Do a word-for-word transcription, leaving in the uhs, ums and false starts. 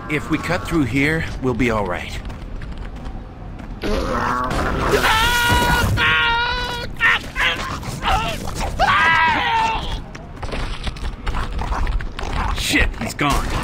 If we cut through here, we'll be all right. Shit, he's gone.